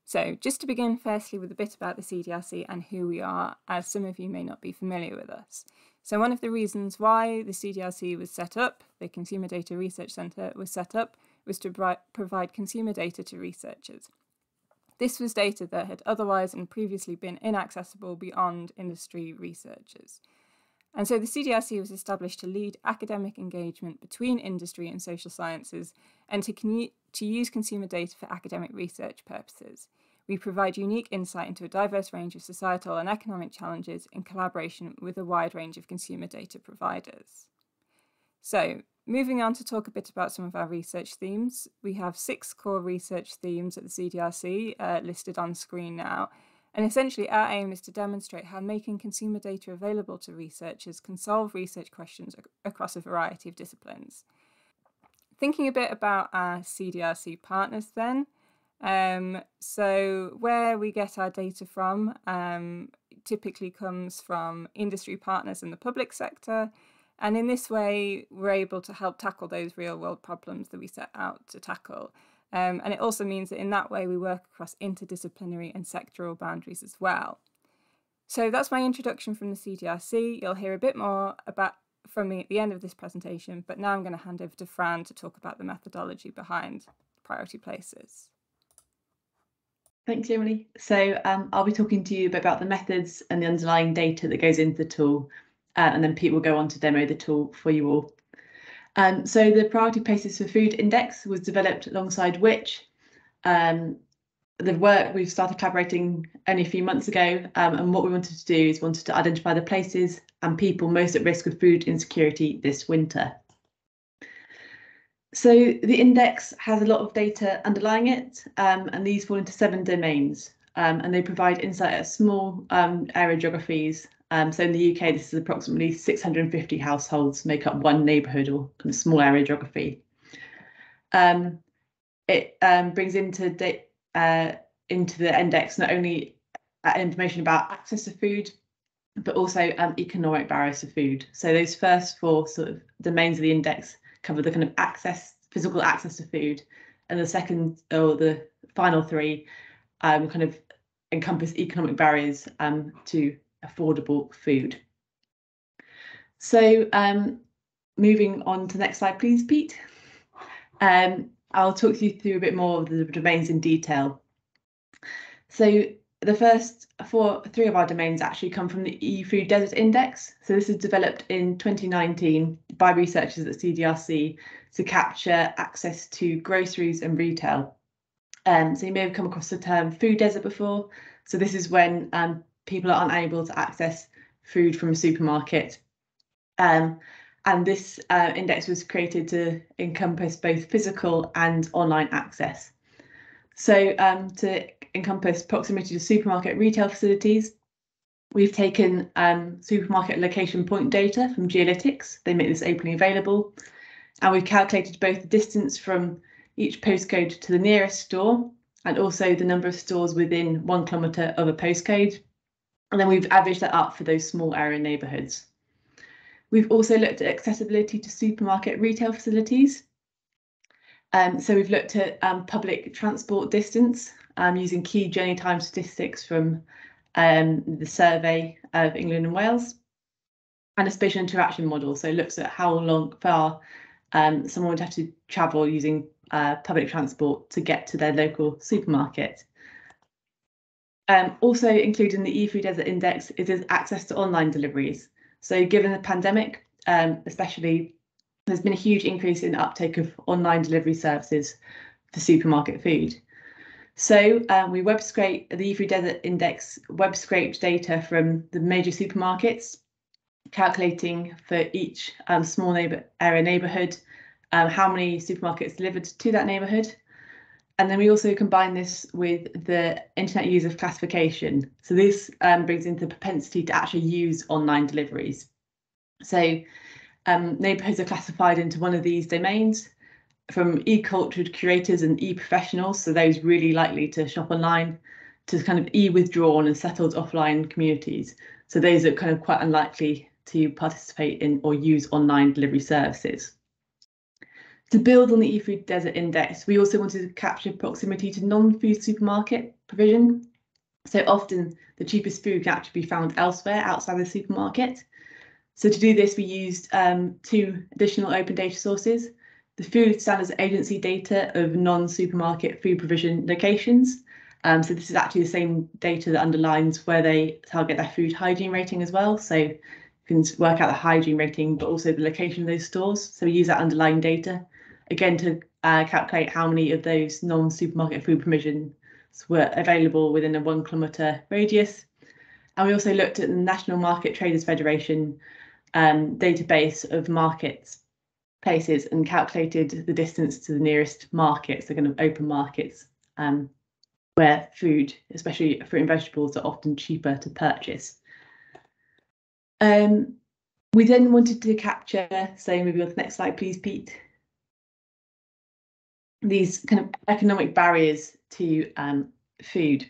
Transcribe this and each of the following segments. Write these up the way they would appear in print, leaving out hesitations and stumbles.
So just to begin firstly with a bit about the CDRC and who we are, as some of you may not be familiar with us. So one of the reasons why the CDRC was set up, the Consumer Data Research Centre was set up, was to provide consumer data to researchers. This was data that had otherwise and previously been inaccessible beyond industry researchers. And so the CDRC was established to lead academic engagement between industry and social sciences and to use consumer data for academic research purposes. We provide unique insight into a diverse range of societal and economic challenges in collaboration with a wide range of consumer data providers. So, moving on to talk a bit about some of our research themes. We have 6 core research themes at the CDRC listed on screen now. And essentially, our aim is to demonstrate how making consumer data available to researchers can solve research questions across a variety of disciplines. Thinking a bit about our CDRC partners then. So where we get our data from typically comes from industry partners in the public sector. And in this way, we're able to help tackle those real-world problems that we set out to tackle. And it also means that in that way, we work across interdisciplinary and sectoral boundaries as well. So that's my introduction from the CDRC. You'll hear a bit more from me at the end of this presentation, but now I'm going to hand over to Fran to talk about the methodology behind priority places. Thanks, Emily. So I'll be talking to you a bit about the methods and the underlying data that goes into the tool, and then Pete will go on to demo the tool for you all. So the Priority Places for Food Index was developed alongside Which. The work we've started collaborating only a few months ago, and what we wanted to do is to identify the places and people most at risk of food insecurity this winter. So the index has a lot of data underlying it, and these fall into 7 domains, and they provide insight at small area geographies. So in the UK, this is approximately 650 households make up one neighbourhood or kind of small area geography. It brings into the index not only information about access to food, but also economic barriers to food. So those first 4 sort of domains of the index cover the kind of physical access to food, and the second or the final 3 kind of encompass economic barriers to affordable food. So moving on to the next slide, please, Pete. I'll talk you through a bit more of the domains in detail. So the first 3 of our domains actually come from the EU Food Desert Index. So this is developed in 2019 by researchers at CDRC to capture access to groceries and retail. So you may have come across the term food desert before. So this is when people are unable to access food from a supermarket. And this index was created to encompass both physical and online access. So to encompass proximity to supermarket retail facilities, we've taken supermarket location point data from Geolytics. They make this openly available. And we've calculated both the distance from each postcode to the nearest store and also the number of stores within 1 kilometre of a postcode. And then we've averaged that up for those small area neighbourhoods. We've also looked at accessibility to supermarket retail facilities. So we've looked at public transport distance using key journey time statistics from the Survey of England and Wales, and a spatial interaction model. So it looks at how far someone would have to travel using public transport to get to their local supermarket. Also included in the EU Food Desert Index is access to online deliveries. So given the pandemic, especially, there's been a huge increase in uptake of online delivery services for supermarket food. So we the EU Food Desert Index web scraped data from the major supermarkets, calculating for each small area neighbourhood how many supermarkets delivered to that neighbourhood. And then we also combine this with the Internet User Classification. So this brings into the propensity to actually use online deliveries. So neighbourhoods are classified into one of these domains, from e-cultured curators and e-professionals, so those really likely to shop online, to kind of e-withdrawn and settled offline communities. So those are kind of quite unlikely to participate in or use online delivery services. To build on the EU Food Desert Index, we also wanted to capture proximity to non-food supermarket provision. So often the cheapest food can actually be found elsewhere outside the supermarket. So to do this, we used 2 additional open data sources: the Food Standards Agency data of non-supermarket food provision locations. So this is actually the same data that underlines where they target their food hygiene rating as well. So you can work out the hygiene rating, but also the location of those stores. So we use that underlying data, again, to calculate how many of those non-supermarket food provisions were available within a 1 kilometre radius. And we also looked at the National Market Traders Federation database of markets places and calculated the distance to the nearest markets, so kind of open markets, where food, especially fruit and vegetables, are often cheaper to purchase. We then wanted to capture, so maybe on the next slide, please, Pete, these kind of economic barriers to food.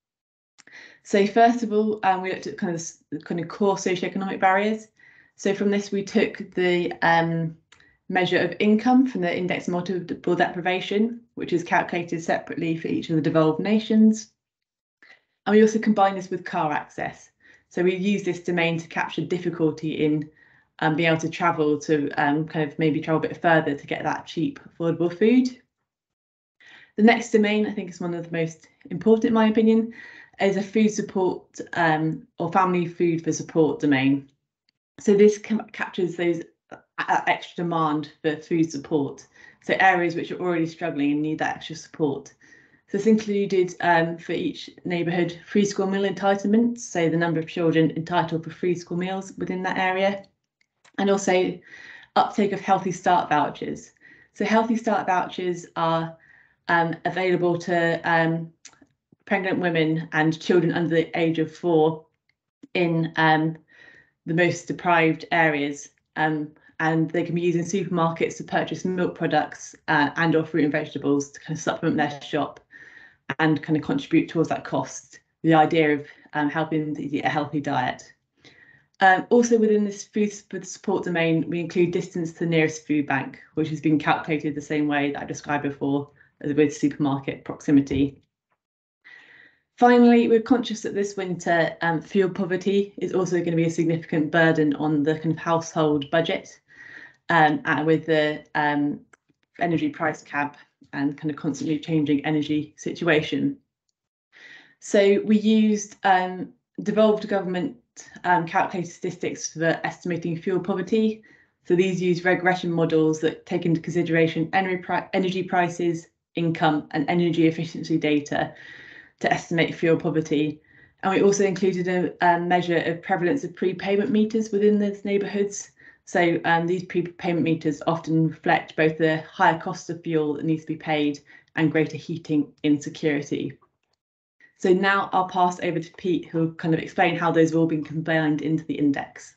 So first of all, we looked at kind of core socioeconomic barriers. So from this, we took the measure of income from the Index of Multiple Deprivation, which is calculated separately for each of the devolved nations. And we also combined this with car access. So we use this domain to capture difficulty in being able to travel, to kind of maybe travel a bit further to get that cheap, affordable food. The next domain, I think, is one of the most important in my opinion, is a food support or family food for support domain. So this captures those extra demand for food support. So areas which are already struggling and need that extra support. So this included for each neighbourhood free school meal entitlements, so the number of children entitled for free school meals within that area, and also uptake of Healthy Start vouchers. So Healthy Start vouchers are available to pregnant women and children under the age of 4 in the most deprived areas, and they can be used in supermarkets to purchase milk products and or fruit and vegetables to kind of supplement their shop and kind of contribute towards that cost. The idea of helping to eat a healthy diet. Also within this food support domain, we include distance to the nearest food bank, which has been calculated the same way that I described before as with supermarket proximity. Finally, we're conscious that this winter fuel poverty is also going to be a significant burden on the kind of household budget, with the energy price cap and kind of constantly changing energy situation. So we used devolved government calculated statistics for estimating fuel poverty. So these use regression models that take into consideration energy prices, income, and energy efficiency data to estimate fuel poverty. And we also included a measure of prevalence of prepayment meters within those neighbourhoods. So these prepayment meters often reflect both the higher cost of fuel that needs to be paid and greater heating insecurity. So now I'll pass over to Pete, who'll kind of explain how those have all been combined into the index.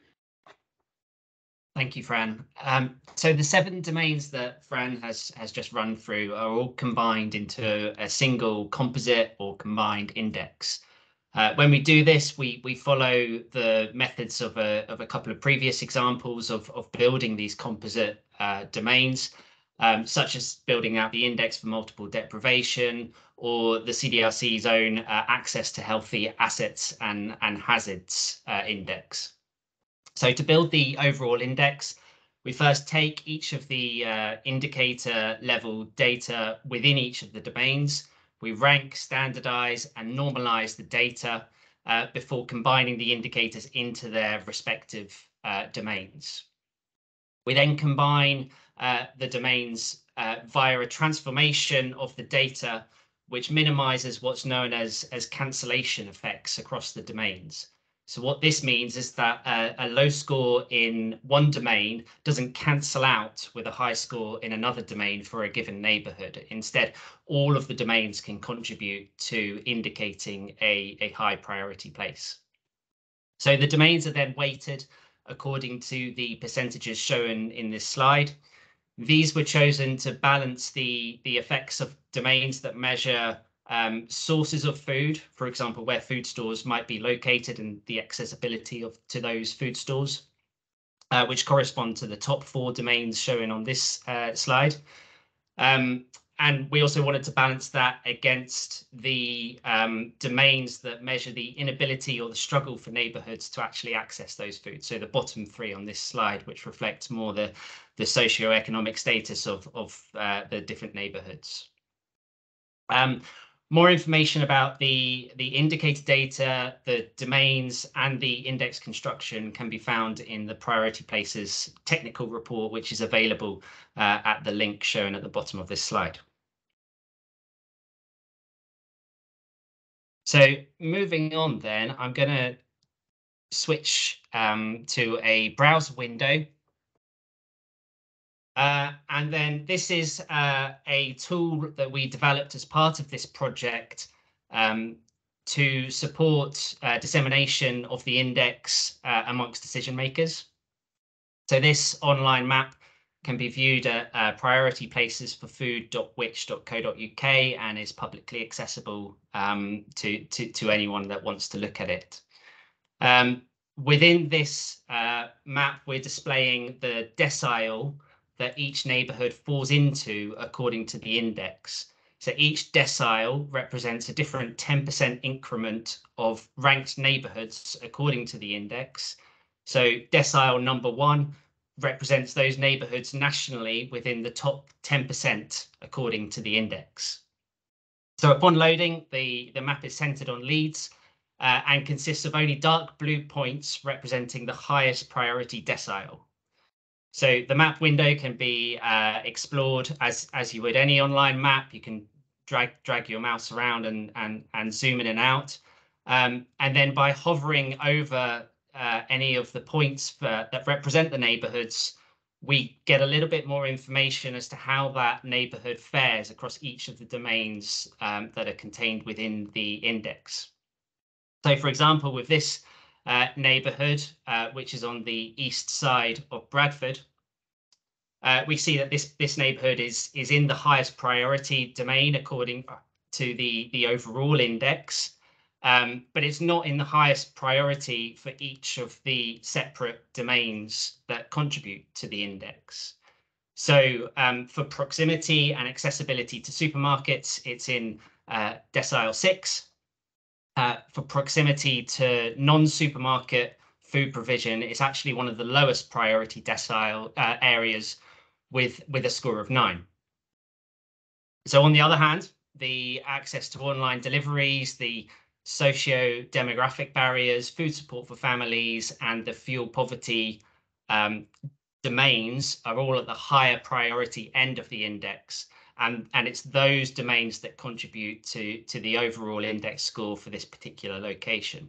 Thank you, Fran. So the 7 domains that Fran has just run through are all combined into a single composite or combined index. When we do this, we follow the methods of a couple of previous examples of building these composite domains, such as building out the index for multiple deprivation or the CDRC's own access to healthy assets and hazards index. So to build the overall index, we first take each of the indicator level data within each of the domains. We rank, standardize, and normalize the data before combining the indicators into their respective domains. We then combine the domains via a transformation of the data, which minimizes what's known as cancellation effects across the domains. So what this means is that a low score in one domain doesn't cancel out with a high score in another domain for a given neighborhood. Instead, all of the domains can contribute to indicating a high priority place. So the domains are then weighted according to the percentages shown in this slide. These were chosen to balance the effects of domains that measure sources of food, for example, where food stores might be located and the accessibility to those food stores, which correspond to the top 4 domains shown on this slide. And we also wanted to balance that against the domains that measure the inability or the struggle for neighbourhoods to actually access those foods. So the bottom three on this slide, which reflects more the socio-economic status of the different neighbourhoods. More information about the indicator data, the domains, and the index construction can be found in the Priority Places technical report, which is available at the link shown at the bottom of this slide. So moving on then, I'm going to switch to a browser window. And then this is a tool that we developed as part of this project to support dissemination of the index amongst decision makers. So this online map can be viewed at priorityplacesforfood.which.co.uk and is publicly accessible to anyone that wants to look at it. Within this map, we're displaying the decile that each neighbourhood falls into according to the index. So each decile represents a different 10% increment of ranked neighbourhoods according to the index. So decile number 1 represents those neighbourhoods nationally within the top 10% according to the index. So upon loading, the map is centred on Leeds and consists of only dark blue points representing the highest priority decile. So the map window can be explored as you would any online map. You can drag your mouse around and zoom in and out. And then by hovering over any of the points that represent the neighbourhoods, we get a little bit more information as to how that neighbourhood fares across each of the domains that are contained within the index. So, for example, with this neighbourhood, which is on the east side of Bradford, we see that this neighbourhood is in the highest priority domain according to the overall index, but it's not in the highest priority for each of the separate domains that contribute to the index. So for proximity and accessibility to supermarkets, it's in decile 6. For proximity to non-supermarket food provision, it's actually one of the lowest priority decile areas with a score of 9. So on the other hand, the access to online deliveries, the socio-demographic barriers, food support for families, and the fuel poverty domains are all at the higher priority end of the index. And it's those domains that contribute to the overall index score for this particular location.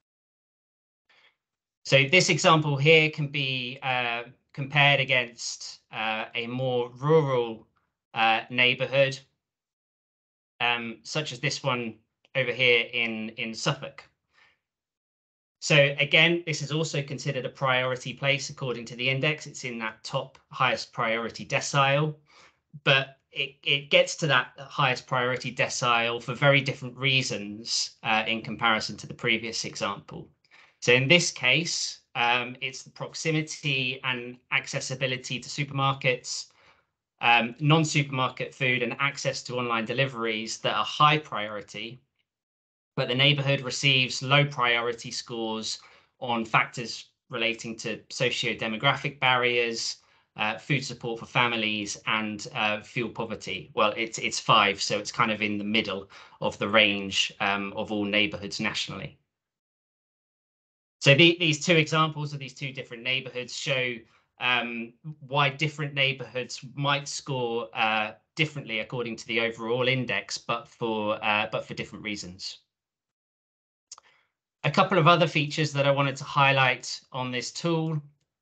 So this example here can be compared against a more rural neighbourhood, such as this one over here in Suffolk. So again, this is also considered a priority place according to the index. It's in that top highest priority decile, but it gets to that highest priority decile for very different reasons in comparison to the previous example. So in this case, it's the proximity and accessibility to supermarkets, non-supermarket food and access to online deliveries that are high priority, but the neighbourhood receives low priority scores on factors relating to socio-demographic barriers, food support for families, and fuel poverty. Well, it's 5, so it's kind of in the middle of the range of all neighbourhoods nationally. So these two examples of these two different neighbourhoods show why different neighbourhoods might score differently according to the overall index, but for different reasons. A couple of other features that I wanted to highlight on this tool.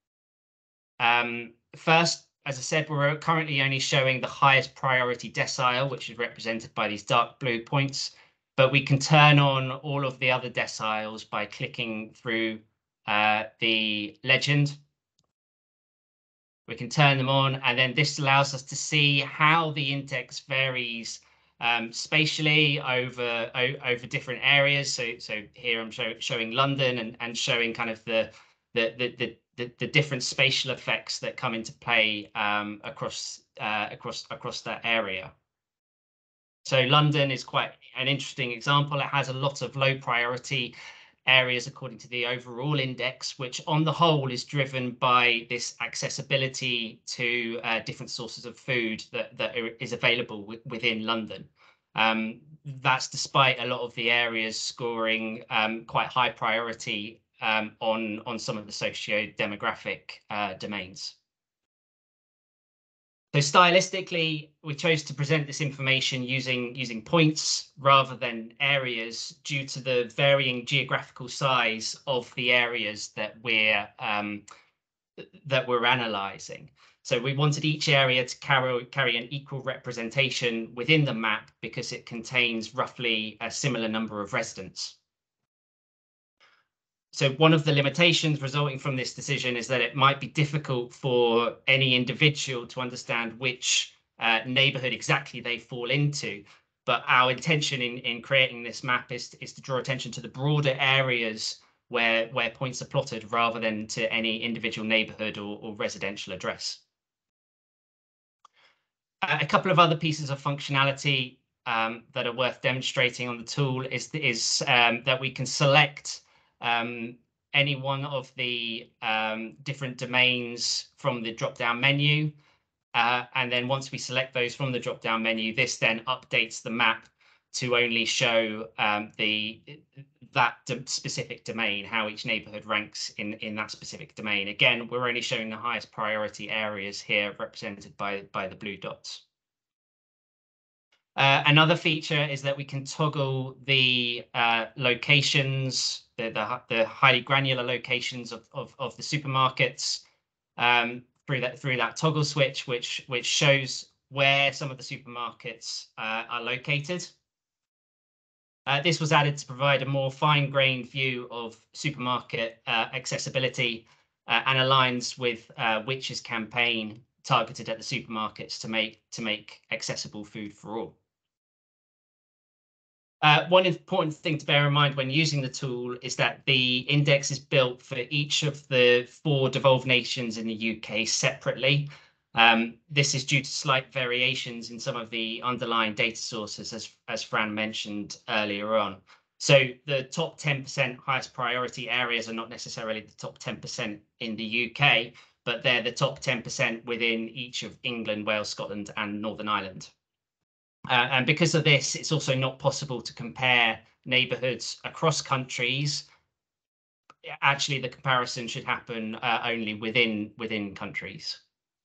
First, as I said, we're currently only showing the highest priority decile, which is represented by these dark blue points, but we can turn on all of the other deciles by clicking through the legend. We can turn them on, and then this allows us to see how the index varies spatially over different areas. So here I'm showing London and showing kind of the different spatial effects that come into play across that area. So London is quite an interesting example. It has a lot of low priority areas according to the overall index, which on the whole is driven by this accessibility to different sources of food that is available within London. That's despite a lot of the areas scoring quite high priority on some of the socio-demographic domains. So stylistically, we chose to present this information using points rather than areas due to the varying geographical size of the areas that we're analysing. So we wanted each area to carry an equal representation within the map because it contains roughly a similar number of residents. So one of the limitations resulting from this decision is that it might be difficult for any individual to understand which neighbourhood exactly they fall into. But our intention in creating this map is to draw attention to the broader areas where points are plotted rather than to any individual neighbourhood or residential address. A couple of other pieces of functionality that are worth demonstrating on the tool is that we can select any one of the different domains from the drop-down menu. And then once we select those from the drop-down menu, this then updates the map to only show that specific domain, how each neighborhood ranks in that specific domain. Again, we're only showing the highest priority areas here represented by the blue dots. Another feature is that we can toggle the locations, the highly granular locations of the supermarkets through that toggle switch, which shows where some of the supermarkets are located. This was added to provide a more fine-grained view of supermarket accessibility and aligns with Which's campaign targeted at the supermarkets to make accessible food for all. One important thing to bear in mind when using the tool is that the index is built for each of the 4 devolved nations in the UK separately. This is due to slight variations in some of the underlying data sources, as Fran mentioned earlier on. So the top 10% highest priority areas are not necessarily the top 10% in the UK, but they're the top 10% within each of England, Wales, Scotland, and Northern Ireland. And because of this, it's also not possible to compare neighbourhoods across countries. Actually, the comparison should happen only within countries.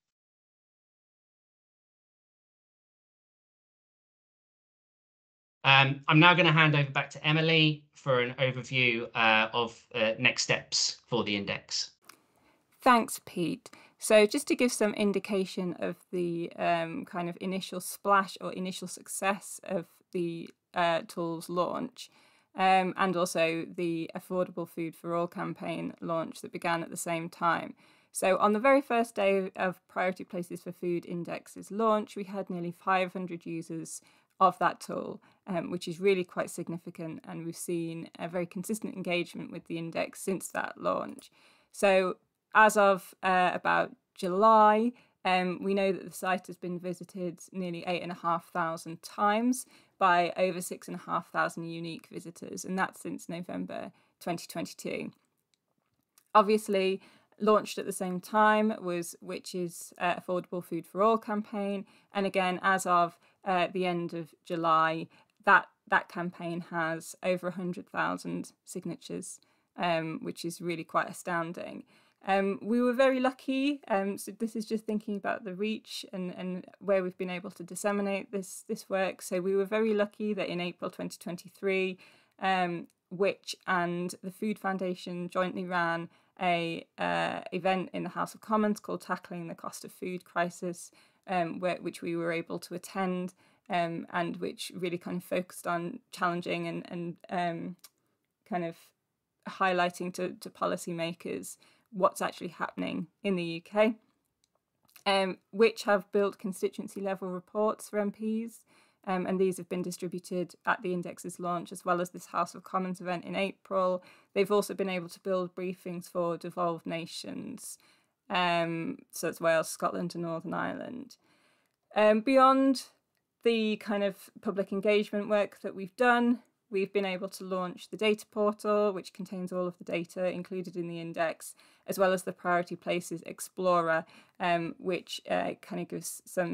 I'm now going to hand over back to Emily for an overview of next steps for the index. Thanks, Pete. So just to give some indication of the kind of initial splash or initial success of the tool's launch, and also the Affordable Food for All campaign launch that began at the same time. So on the very first day of Priority Places for Food Index's launch, we had nearly 500 users of that tool, which is really quite significant, and we've seen a very consistent engagement with the index since that launch. So as of about July, we know that the site has been visited nearly 8,500 times by over 6,500 unique visitors, and that's since November 2022. Obviously, launched at the same time was Which's Affordable Food for All campaign, and again, as of the end of July, that campaign has over 100,000 signatures, which is really quite astounding. We were very lucky, so this is just thinking about the reach and where we've been able to disseminate this work. So we were very lucky that in April 2023, Which and the Food Foundation jointly ran a event in the House of Commons called Tackling the Cost of Food Crisis, which we were able to attend, and which really kind of focused on challenging and kind of highlighting to policymakers what's actually happening in the UK. Which have built constituency level reports for MPs, and these have been distributed at the index's launch, as well as this House of Commons event in April. They've also been able to build briefings for devolved nations, so it's Wales, Scotland and Northern Ireland. Beyond the kind of public engagement work that we've done, we've been able to launch the data portal, which contains all of the data included in the index, as well as the Priority Places Explorer, which kind of gives some,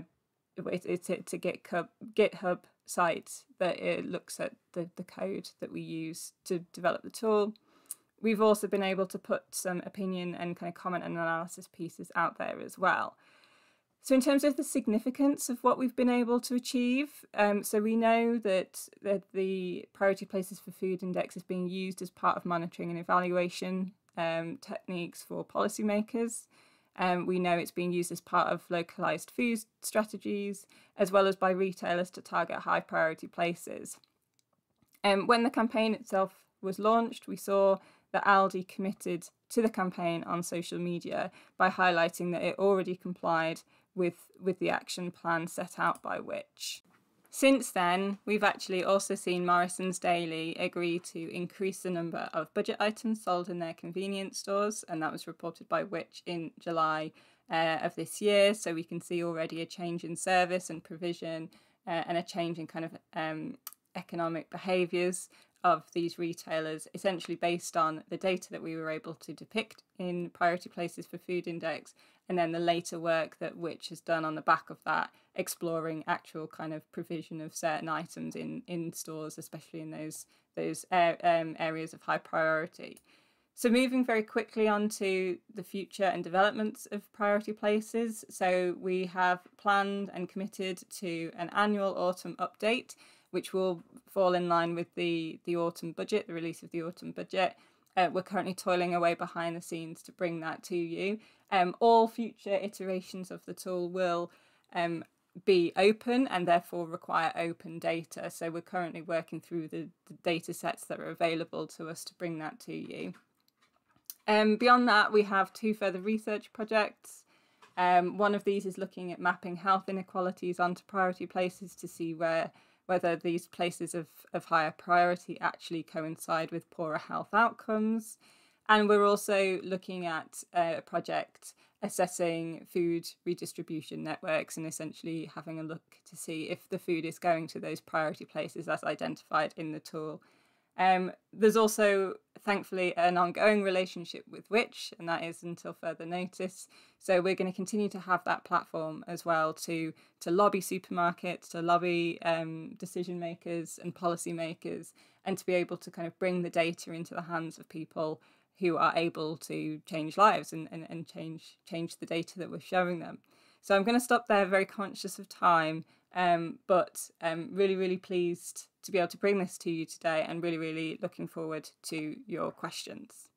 it's a GitHub site that it looks at the code that we use to develop the tool. We've also been able to put some opinion and kind of comment and analysis pieces out there as well. So in terms of the significance of what we've been able to achieve, so we know that the Priority Places for Food Index is being used as part of monitoring and evaluation techniques for policymakers. We know it's being used as part of localised food strategies, as well as by retailers to target high priority places. When the campaign itself was launched, we saw that Aldi committed to the campaign on social media by highlighting that it already complied with the action plan set out by Which. Since then, we've actually also seen Morrisons Daily agree to increase the number of budget items sold in their convenience stores, and that was reported by Which in July of this year. So we can see already a change in service and provision and a change in kind of economic behaviours of these retailers, essentially based on the data that we were able to depict in Priority Places for Food Index, and then the later work that Which has done on the back of that, exploring actual kind of provision of certain items in stores, especially in those areas of high priority. So moving very quickly on to the future and developments of Priority Places. So we have planned and committed to an annual autumn update, which will fall in line with the autumn budget, the release of the autumn budget. We're currently toiling away behind the scenes to bring that to you. All future iterations of the tool will be open and therefore require open data. So we're currently working through the data sets that are available to us to bring that to you. Beyond that, we have 2 further research projects. One of these is looking at mapping health inequalities onto priority places to see whether these places of higher priority actually coincide with poorer health outcomes. And we're also looking at a project assessing food redistribution networks and essentially having a look to see if the food is going to those priority places as identified in the tool. There's also, thankfully, an ongoing relationship with Which, and that is until further notice. So we're going to continue to have that platform as well to lobby supermarkets, to lobby decision makers and policy makers, and to be able to kind of bring the data into the hands of people who are able to change lives and change the data that we're showing them. So I'm going to stop there, very conscious of time, but really, really pleased to be able to bring this to you today, and really, really looking forward to your questions.